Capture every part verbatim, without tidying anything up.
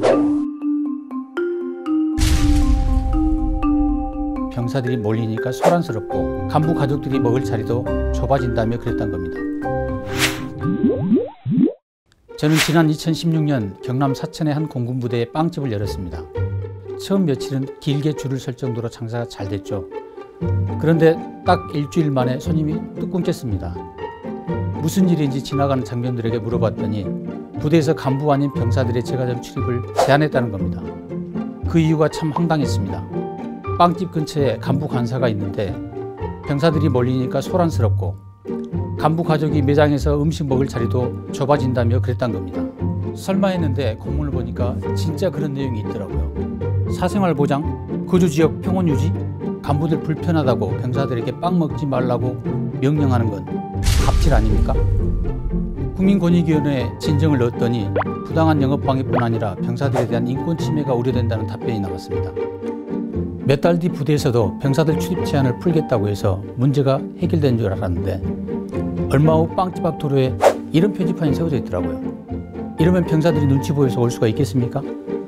병사들이 몰리니까 소란스럽고 간부 가족들이 먹을 자리도 좁아진다며 그랬던 겁니다. 저는 지난 이천십육 년 경남 사천의 한 공군부대에 빵집을 열었습니다. 처음 며칠은 길게 줄을 설 정도로 장사가 잘 됐죠. 그런데 딱 일주일 만에 손님이 뚝 끊겼습니다. 무슨 일인지 지나가는 장병들에게 물어봤더니 부대에서 간부 아닌 병사들의 제과점 출입을 제한했다는 겁니다. 그 이유가 참 황당했습니다. 빵집 근처에 간부 간사가 있는데 병사들이 몰리니까 소란스럽고 간부 가족이 매장에서 음식 먹을 자리도 좁아진다며 그랬단 겁니다. 설마 했는데 공문을 보니까 진짜 그런 내용이 있더라고요. 사생활 보장, 거주지역 평온 유지, 간부들 불편하다고 병사들에게 빵 먹지 말라고 명령하는 건 갑질 아닙니까? 국민권익위원회에 진정을 넣었더니 부당한 영업방해뿐 아니라 병사들에 대한 인권 침해가 우려된다는 답변이 나왔습니다. 몇 달 뒤 부대에서도 병사들 출입 제한을 풀겠다고 해서 문제가 해결된 줄 알았는데 얼마 후 빵집 앞 도로에 이런 표지판이 세워져 있더라고요. 이러면 병사들이 눈치 보여서 올 수가 있겠습니까?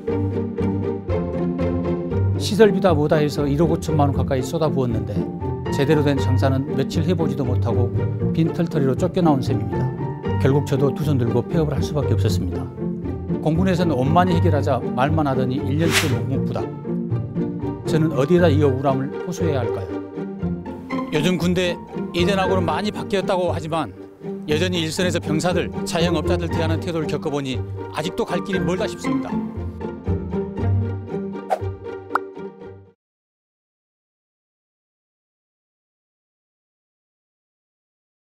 시설비다 뭐다 해서 일억 오천만 원 가까이 쏟아부었는데 제대로 된 장사는 며칠 해보지도 못하고 빈털터리로 쫓겨나온 셈입니다. 결국 저도 두 손 들고 폐업을 할 수밖에 없었습니다. 공군에서는 원만히 해결하자 말만 하더니 일 년째 묵묵부답. 저는 어디에다 이 억울함을 호소해야 할까요? 요즘 군대 예전하고는 많이 바뀌었다고 하지만 여전히 일선에서 병사들, 자영업자들 대하는 태도를 겪어보니 아직도 갈 길이 멀다 싶습니다.